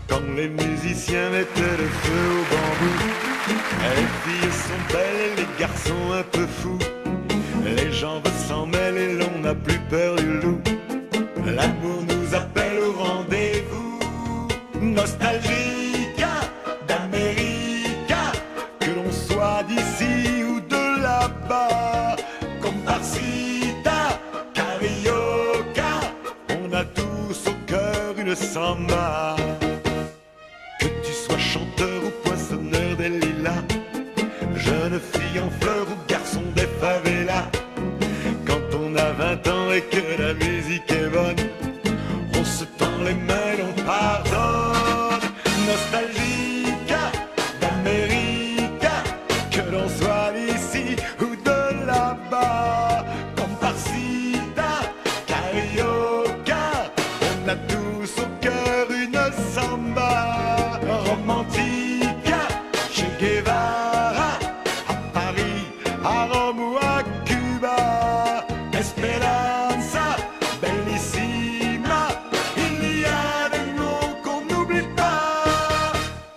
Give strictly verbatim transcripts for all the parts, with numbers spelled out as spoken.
Quand les musiciens mettent le feu au bambou, les filles sont belles et les garçons un peu fous. Les gens s'en mêlent et l'on n'a plus peur du loup. L'amour nous appelle au rendez-vous. Nostalgique d'Amérique, que l'on soit d'ici ou de là-bas. Comparsita, carioca, on a tous au cœur une samba. Que tu sois chanteur ou poinçonneur des lilas, jeune fille en fleurs ou garçon des favelas, quand on a vingt ans et que la musique est bonne, on se tend les mains et on pardonne. Nostalgique d'Amérique, que l'on soit d'ici ou de là-bas. Comparsita, carioca, on a tous au cœur une samba. Romantique, Che Guevara, à Paris, à Rome ou à Cuba. Esperanza, bellissima, il y a des noms qu'on n'oublie pas.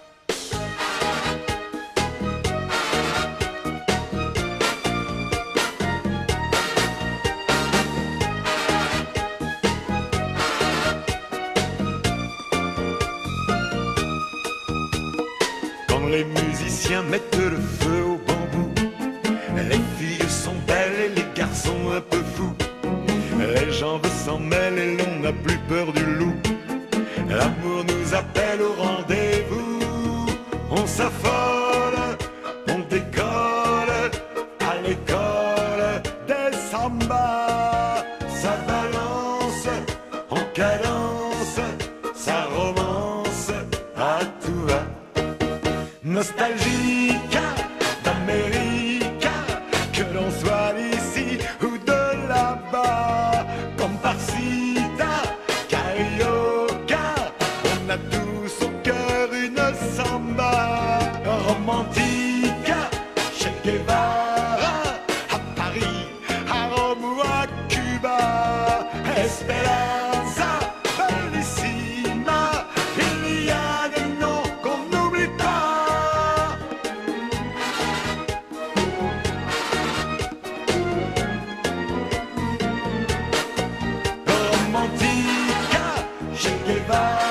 Quand les musiciens mettent le feu au bambou, les filles sont belles et les garçons un peu fous. Les gens s'en mêlent et l'on n'a plus peur du loup. L'amour nous appelle au rendez-vous. On s'affole, on décolle à l'école des sambas. Ça balance en cadence, ça romance à tout va. Nostalgique d'Amérique, que l'on soit d'ici ou de là-bas. Comparsita, carioca, on a tous au cœur une samba. Romantique, Che Guevara, à Paris, à Rome ou à Cuba. Esperanza, bellissima, il y a des noms qu'on n'oublie pas. Romantique, Che Guevara.